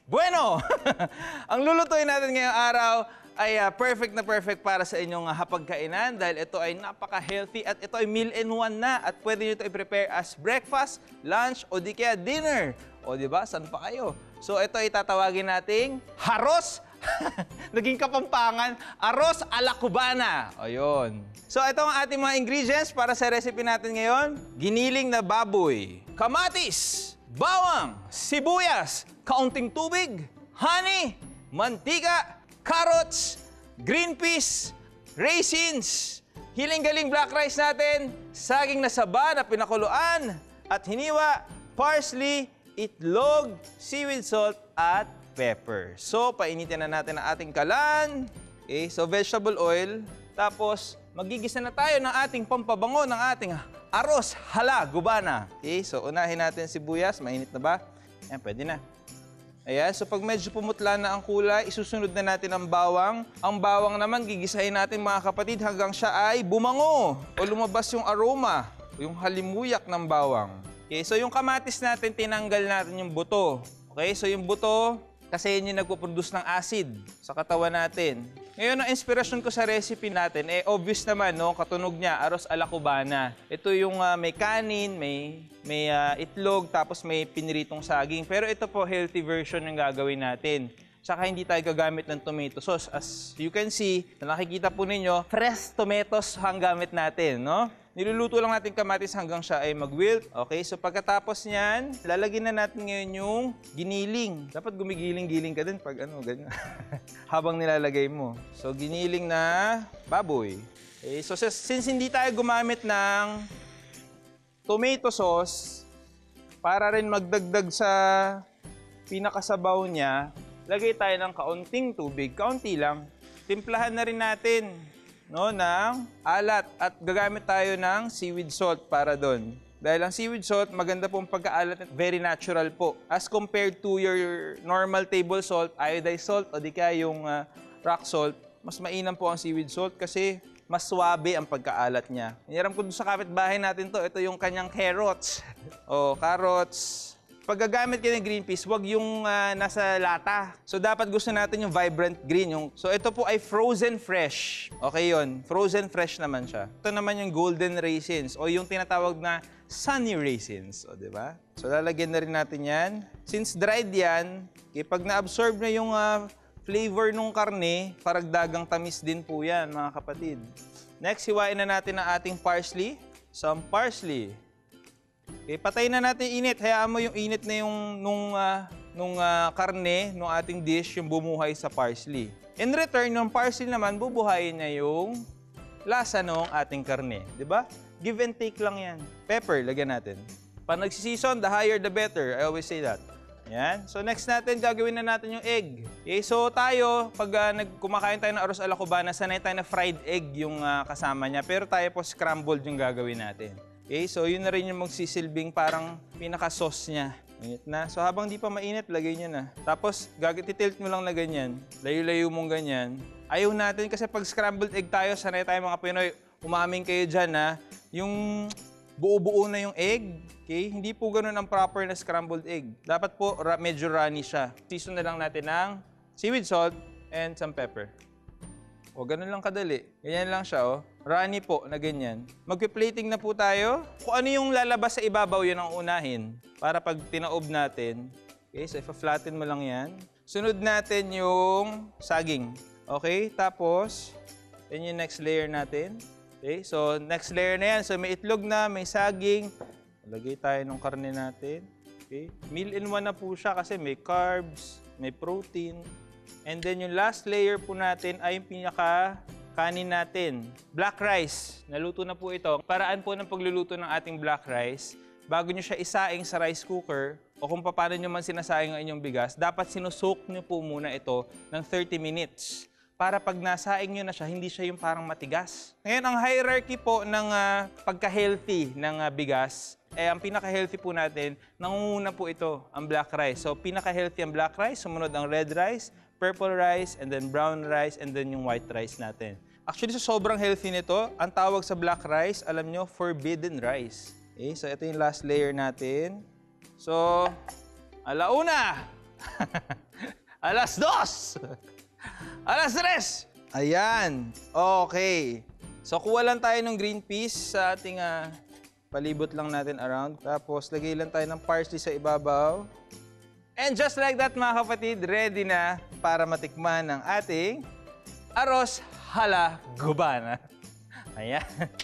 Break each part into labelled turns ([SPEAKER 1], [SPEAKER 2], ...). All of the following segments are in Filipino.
[SPEAKER 1] Bueno! Ang lulutuin natin ngayong araw ay perfect na perfect para sa inyong hapagkainan dahil ito ay napaka-healthy at ito ay meal-in-one na at pwede nyo ito i-prepare as breakfast, lunch o di kaya dinner. O di ba? Saan pa kayo? So ito ay tatawagin nating haros. Naging kapampangan, arroz a la cubana. Ayun. So ito ang ating mga ingredients para sa recipe natin ngayon. Giniling na baboy, kamatis, bawang, sibuyas, kaunting tubig, honey, mantika, carrots, green peas, raisins, hiling-galing black rice natin, saging na saba na pinakuluan at hiniwa, parsley, itlog, seaweed salt at pepper. So, painitin na natin ang ating kalan. Okay, so vegetable oil. Tapos, magigisa na tayo ng ating pampabango ng ating arroz hala gubana. Okay, so unahin natin sibuyas. Mainit na ba? Ayan, pwede na. Ayan, so pag medyo pumutla na ang kulay, isusunod na natin ang bawang. Ang bawang naman, gigisahin natin mga kapatid hanggang siya ay bumango o lumabas yung aroma, yung halimuyak ng bawang. Okay, so yung kamatis natin, tinanggal natin yung buto. Okay, so yung buto, kasi yun yung nagpo-produce ng acid sa katawan natin. Ngayon, ang inspirasyon ko sa recipe natin, obvious naman, no? Katunog niya, arroz a la cubana. Ito yung may kanin, may itlog, tapos may piniritong saging. Pero ito po, healthy version yung gagawin natin. Tsaka hindi tayo gagamit ng tomato sauce. As you can see, na nakikita po ninyo, fresh tomatoes ang gamit natin, no? Niluluto lang natin kamatis hanggang siya ay mag-wilt. Okay, so pagkatapos niyan, lalagyan na natin ngayon yung giniling. Dapat gumigiling-giling ka din pag ano, ganyan. Habang nilalagay mo. So, giniling na baboy. Okay, so since hindi tayo gumamit ng tomato sauce, para rin magdagdag sa pinakasabaw niya, lagay tayo ng kaunting tubig, kaunti lang. Timplahan na rin natin, no, ng alat at gagamit tayo ng seaweed salt para doon. Dahil ang seaweed salt, maganda pong pagkaalat at very natural po. As compared to your normal table salt, iodized salt o di kaya yung rock salt, mas mainam po ang seaweed salt kasi mas swabe ang pagkaalat niya. Hiniram ko doon sa kapitbahay natin to, ito yung kanyang carrots. O, carrots. Pag gagamit kayo ng green peas, wag yung nasa lata. So, dapat gusto natin yung vibrant green. So, ito po ay frozen fresh. Okay yun. Frozen fresh naman siya. Ito naman yung golden raisins o yung tinatawag na sunny raisins. O, di ba? So, lalagyan na rin natin yan. Since dried yan, pag na-absorb na yung flavor ng karne, paragdagang tamis din po yan, mga kapatid. Next, hiwain na natin ang ating parsley. Some parsley. Okay, patayin na natin init. Hayaan mo yung init na yung nung karne, nung ating dish, yung bumuhay sa parsley. In return, yung parsley naman, bubuhayin niya yung lasa ng ating karne. Diba? Give and take lang yan. Pepper, lagyan natin. Pag nagsisison, the higher the better. I always say that. Yan. So next natin, gagawin na natin yung egg. Okay, so tayo, pag kumakain tayo ng arroz a la cubana, sanay tayo na fried egg yung kasama niya. Pero tayo po scrambled yung gagawin natin. Okay, so yun na rin yung magsisilbing parang pinaka-sauce niya. Init na. So habang di pa mainit, lagay niya na. Tapos titilt mo lang na ganyan. Layo-layo mong ganyan. Ayaw natin kasi pag scrambled egg tayo, sanay tayo mga Pinoy, umamin kayo dyan na yung buo-buo na yung egg. Okay? Hindi po ganun ang proper na scrambled egg. Dapat po medyo runny siya. Season na lang natin ng seaweed salt and some pepper. O, ganun lang kadali. Ganyan lang siya, oh. Runny po, na ganyan. Magpi-plating na po tayo. Kung ano yung lalabas sa ibabaw, yun ang unahin. Para pag tinaob natin. Okay, so ipa-flatten mo lang yan. Sunod natin yung saging. Okay, tapos, yan yung next layer natin. Okay, so next layer na yan. So may itlog na, may saging. Lagay tayo ng karne natin. Okay, meal-in-one na po siya kasi may carbs, may protein. And then yung last layer po natin ay yung pinaka-kanin natin. Black rice. Naluto na po ito. Paraan po ng pagluluto ng ating black rice, bago nyo siya isaing sa rice cooker o kung paano nyo man sinasaing ang inyong bigas, dapat sinusok nyo po muna ito ng 30 minutes. Para pag nasaing nyo na siya, hindi siya yung parang matigas. Ngayon, ang hierarchy po ng pagka-healthy ng bigas, ang pinaka-healthy po natin, nangunguna po ito, ang black rice. So, pinaka-healthy ang black rice, sumunod ang red rice, purple rice, and then brown rice, and then yung white rice natin. Actually, sa sobrang healthy nito, ang tawag sa black rice, alam nyo, forbidden rice. Okay, so ito yung last layer natin. So, alauna! Alas 2! Alas 3! Ayan. Okay. So, kuha lang tayo ng green peas sa ating palibot lang natin around. Tapos, lagay lang tayo ng parsley sa ibabaw. And just like that, mga kapatid, ready na para matikman ang ating arroz hala gubana. Ayan.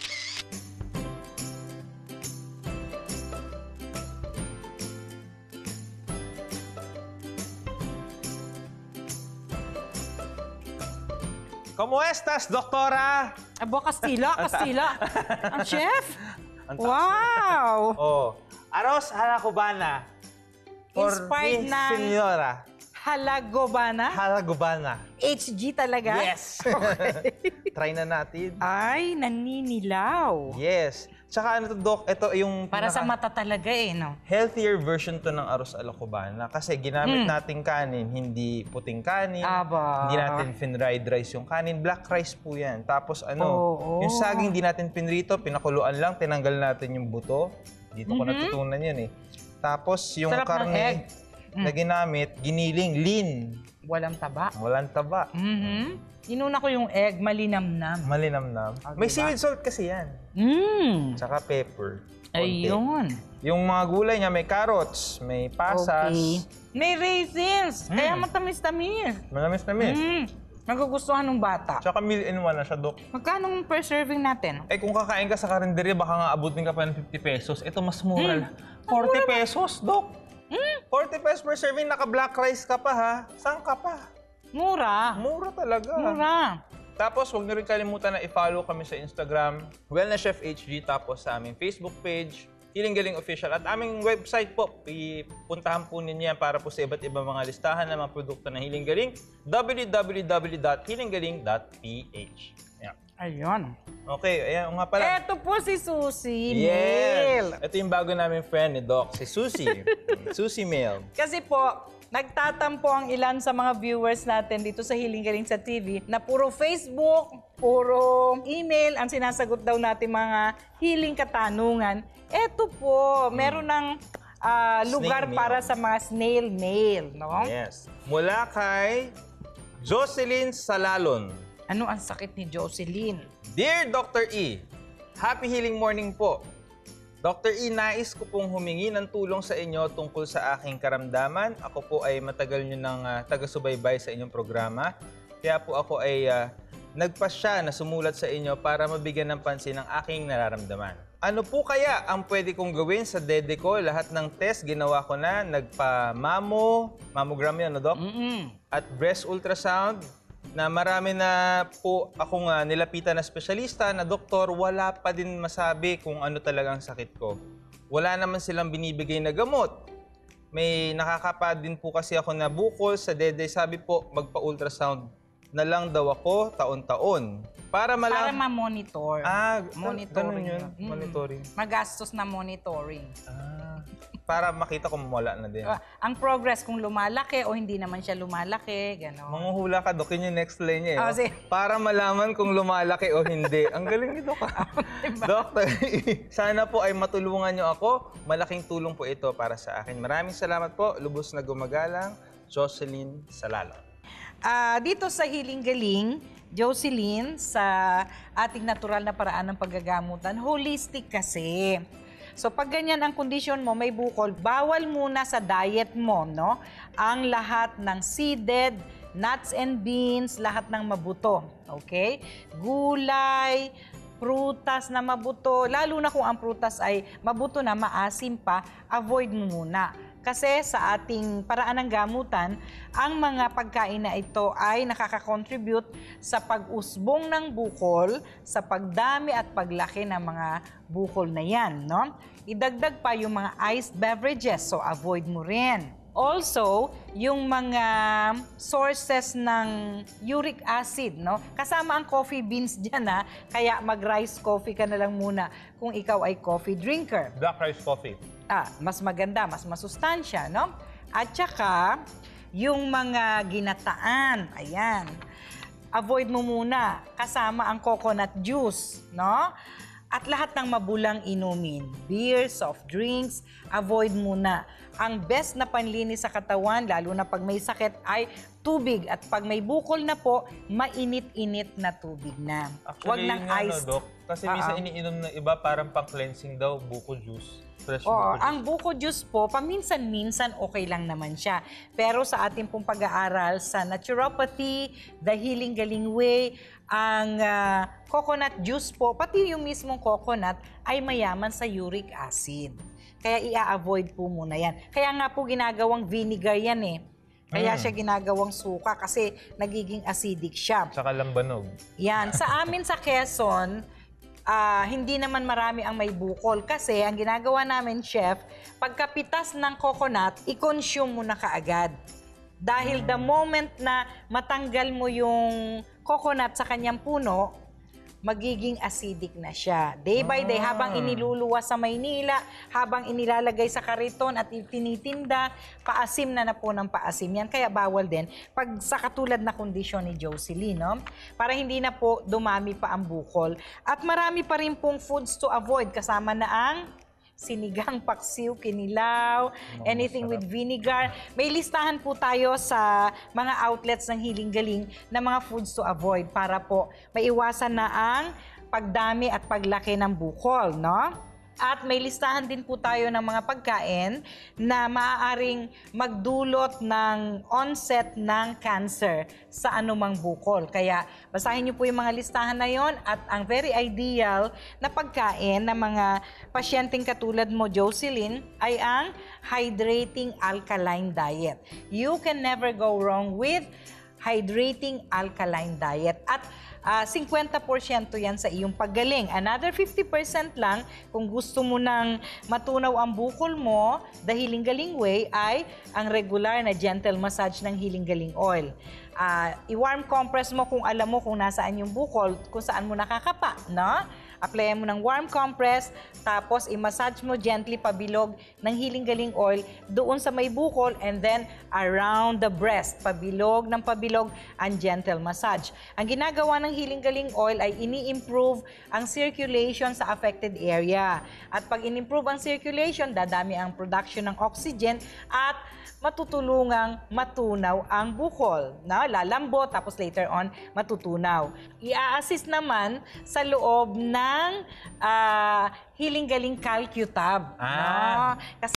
[SPEAKER 1] ¿Cómo estás, doktora?
[SPEAKER 2] Abo, Kastila, Kastila. Ang chef?
[SPEAKER 1] Ang taas.
[SPEAKER 2] Wow!
[SPEAKER 1] Oh, arroz hala cubana.
[SPEAKER 2] Inspired
[SPEAKER 1] mi
[SPEAKER 2] ng
[SPEAKER 1] señora.
[SPEAKER 2] Halagobana?
[SPEAKER 1] Hala cubana.
[SPEAKER 2] HG talaga?
[SPEAKER 1] Yes. Try na natin.
[SPEAKER 2] Ay, naninilaw.
[SPEAKER 1] Yes. Tsaka ano to, Dok, ito yung
[SPEAKER 2] Para sa mata talaga eh, no?
[SPEAKER 1] healthier version to ng arroz ala cubana. Kasi ginamit nating kanin, hindi puting kanin.
[SPEAKER 2] Aba.
[SPEAKER 1] Hindi natin finried rice yung kanin. Black rice po yan. Tapos
[SPEAKER 2] Oo.
[SPEAKER 1] yung saging hindi natin pinrito, pinakuluan lang, tinanggal natin yung buto. Dito ko natutunan yun eh. Tapos yung
[SPEAKER 2] Sarap ng egg.
[SPEAKER 1] karne na ginamit, giniling, lean.
[SPEAKER 2] Walang taba.
[SPEAKER 1] Walang taba.
[SPEAKER 2] Inuna ko yung egg, malinamnam.
[SPEAKER 1] Malinamnam. May seaweed salt kasi yan. Tsaka pepper. Konti.
[SPEAKER 2] Ayun.
[SPEAKER 1] Yung mga gulay niya, may carrots, may pasas.
[SPEAKER 2] Okay. May raisins. Kaya matamis-tamis.
[SPEAKER 1] Manamis-namis.
[SPEAKER 2] Nagugustuhan ng bata.
[SPEAKER 1] Tsaka meal in one na siya, Dok.
[SPEAKER 2] Magkano ang per serving natin?
[SPEAKER 1] Eh kung kakain ka sa karinderya, baka nga abutin ka pa ng 50 pesos. Ito mas mura. 40 pesos, Dok. 40 pesos per serving, naka-black rice ka pa ha. Saan ka pa?
[SPEAKER 2] Mura.
[SPEAKER 1] Mura talaga.
[SPEAKER 2] Mura.
[SPEAKER 1] Tapos, huwag niyo rin kalimutan na i-follow kami sa Instagram, Wellness Chef HG, tapos sa aming Facebook page, Healing Galing Official, at aming website po. Ipuntahan po ninyo yan para po sa iba't ibang mga listahan ng mga produkto ng Healing Galing, www.healinggaling.ph. Yeah.
[SPEAKER 2] Ayun.
[SPEAKER 1] Okay, ayan nga pala.
[SPEAKER 2] Eto po si Susie
[SPEAKER 1] Yes!
[SPEAKER 2] Mel.
[SPEAKER 1] Ito yung bago namin friend ni Doc, si Susie. Susie Mel.
[SPEAKER 2] Kasi po, nagtatampo ang ilan sa mga viewers natin dito sa Healing Galing sa TV na puro Facebook, puro email ang sinasagot daw natin mga healing katanungan. Eto po, meron ng lugar
[SPEAKER 1] mail.
[SPEAKER 2] para sa mga snail mail, no?
[SPEAKER 1] Yes. Mula kay Jocelyn Salalon.
[SPEAKER 2] Ano ang sakit ni Jocelyn?
[SPEAKER 1] Dear Dr. E, happy healing morning po. Dr. E, nais ko pong humingi ng tulong sa inyo tungkol sa aking karamdaman. Ako po ay matagal nyo ng taga-subaybay sa inyong programa. Kaya po ako ay nagpasya na sumulat sa inyo para mabigyan ng pansin ang aking nararamdaman. Ano po kaya ang pwede kong gawin sa dede ko? Lahat ng test ginawa ko na. Mammogram yun, no, Doc? At breast ultrasound. Na marami na po akong nilapitan na espesyalista na doktor, wala pa din masabi kung ano talagang sakit ko. Wala naman silang binibigay na gamot. May nakakapa din po kasi ako na bukol sa dede. Sabi po, magpa-ultrasound na lang daw ako taon-taon. Para
[SPEAKER 2] ma-monitor.
[SPEAKER 1] Ganun yun. Monitoring.
[SPEAKER 2] Magastos na monitoring.
[SPEAKER 1] Para makita kung wala na din.
[SPEAKER 2] Ang progress kung lumalaki o hindi naman siya lumalaki, gano'n.
[SPEAKER 1] Manguhula ka, Dok. Yun yung next line niya. Para malaman kung lumalaki o hindi. Ang galing nito ka. Doctor, sana po ay matulungan niyo ako. Malaking tulong po ito para sa akin. Maraming salamat po. Lubos na gumagalang, Jocelyn Salalo.
[SPEAKER 2] Dito sa Healing Galing, Jocelyn, sa ating natural na paraan ng paggagamutan, holistic kasi. So pag ganyan ang kondisyon mo, may bukol, bawal muna sa diet mo, no? Ang lahat ng seeded, nuts and beans, lahat ng mabuto, okay? Gulay, prutas na mabuto, lalo na kung ang prutas ay mabuto na, maasim pa, avoid mo muna. Kasi sa ating paraan ng gamutan, ang mga pagkain na ito ay nakaka-contribute sa pag-usbong ng bukol, sa pagdami at paglaki ng mga bukol na yan, no? Idagdag pa yung mga iced beverages, so avoid mo rin. Also, yung mga sources ng uric acid, no? Kasama ang coffee beans dyan, ha? Kaya mag-rice coffee ka na lang muna kung ikaw ay coffee drinker.
[SPEAKER 1] Black rice coffee.
[SPEAKER 2] Mas maganda, mas masustansya, no? At saka, yung mga ginataan, ayan, avoid mo muna, kasama ang coconut juice, no? At lahat ng mabulang inumin, beer, soft drinks, avoid muna. Ang best na panlinis sa katawan, lalo na pag may sakit, ay tubig. At pag may bukol na po, mainit-init na tubig na. Huwag
[SPEAKER 1] Actually,
[SPEAKER 2] ng
[SPEAKER 1] yun nga,
[SPEAKER 2] iced.
[SPEAKER 1] Dok. Kasi minsan iniinom ng iba parang pang-cleansing daw, buko juice. Fresh
[SPEAKER 2] Oo,
[SPEAKER 1] buko juice.
[SPEAKER 2] ang buko juice po, paminsan-minsan okay lang naman siya. Pero sa ating pong pag-aaral sa naturopathy, the Healing Galing Way, ang coconut juice po, pati yung mismong coconut, ay mayaman sa uric acid. Kaya i-avoid po muna yan. Kaya nga po ginagawang vinegar yan eh. Kaya siya ginagawang suka kasi nagiging acidic siya.
[SPEAKER 1] Tsaka lambanog.
[SPEAKER 2] Yan. Sa amin sa Quezon, hindi naman marami ang may bukol. Kasi ang ginagawa namin, chef, pagkapitas ng coconut, i-consume mo na kaagad. Dahil the moment na matanggal mo yung coconut sa kanyang puno, magiging acidic na siya. Day by day, habang iniluluwas sa Maynila, habang inilalagay sa kariton at tinitinda, paasim na po ng paasim yan. Kaya bawal din pag sa katulad na kondisyon ni Jocelyn, no? Para hindi na po dumami pa ang bukol. At marami pa rin pong foods to avoid, kasama na ang sinigang, paksiw, kinilaw, anything with vinegar. May listahan po tayo sa mga outlets ng Healing Galing na mga foods to avoid para po maiwasan na ang pagdami at paglaki ng bukol, no? At may listahan din po tayo ng mga pagkain na maaaring magdulot ng onset ng cancer sa anumang bukol. Kaya basahin niyo po yung mga listahan na yon at ang very ideal na pagkain ng mga pasyenteng katulad mo, Jocelyn, ay ang hydrating alkaline diet. You can never go wrong with hydrating alkaline diet. At 50% yan sa iyong paggaling. Another 50% lang kung gusto mo nang matunaw ang bukol mo, the Healing Galing Way ay ang regular na gentle massage ng Healing Galing Oil. I-warm compress mo kung alam mo kung nasaan yung bukol, kung saan mo nakakapa, no? Applyan mo ng warm compress, tapos i-massage mo gently pabilog ng Healing Galing Oil doon sa may bukol and then around the breast, pabilog ng pabilog ang gentle massage. Ang ginagawa ng Healing Galing Oil ay ini-improve ang circulation sa affected area. At pag in-improve ang circulation, dadami ang production ng oxygen at matutulungang matunaw ang bukol. Na, lalambot, tapos later on, matutunaw. I-assist naman sa loob ng Healing Galing CalcuTab. No? Kasi